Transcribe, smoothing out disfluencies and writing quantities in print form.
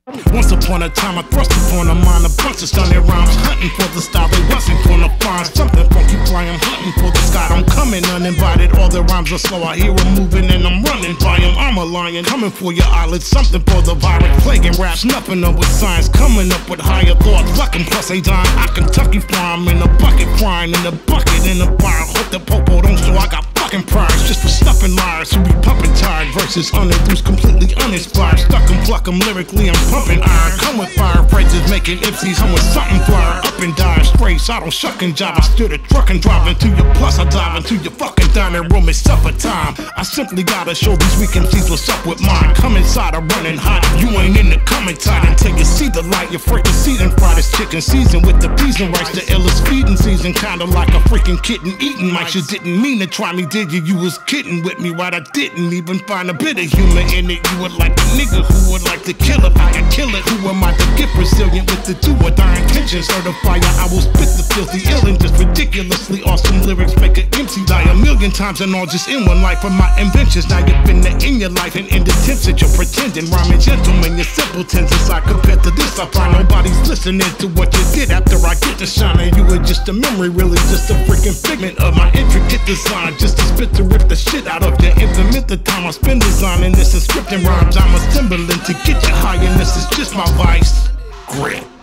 Once upon a time I thrust upon a mind a bunch of stunning rhymes, hunting for the style they wasn't gonna find. Something funky flying, hunting for the sky. I'm coming uninvited, all the rhymes are slow. I hear them moving and I'm running by them. I'm a lion, coming for your eyelids. Something for the virus, plaguing raps, nothing up with science. Coming up with higher thoughts, fucking plus a dime. I Kentucky fly, I'm in a bucket, frying in a bucket, in a fire. Hope the popo don't show I got fucking prize, just for stuffing liars who be pumping tired. Verses uninduced, completely uninspired. Stuck and pluck 'em lyrically, I'm pumping iron. Come with fire phrases, making MCs hum with something flyer. Up and down straight, I don't shuck and jive. I steer the truck and drive into your plus. I dive into your fucking dining room, it's supper time. I simply gotta show these weak MCs what's up with mine. Come inside, I'm running hot. You ain't in the coming tide until you see the light. You're freaking season fried as chicken season with the peas and rice. The illest feeding season, kinda like a freaking kitten eating mice. You didn't mean to try me, did you? You was kidding with me, right? I didn't even find a bit of humor in it. You would like a nigga who would like to kill it. I can kill it. Who am I to get resilient with the do or die intention? Certifier, I will spit the filthy ill and just ridiculously awesome lyrics. Make an MC die a million times and all just in one life. For my inventions, now you've been there in your life and in the attempts that you're pretending. Rhyming gentlemen, you're simpletons. As I compare to this, I find nobody's listening to what you did after I get to shining. You were just a memory, really just a freaking figment of my intricate design. Just to spit to rip the shit out of you. Implement the time I spend designing this and scripting rhymes. I'm assembling to get you high, and this is just my vice. Grit.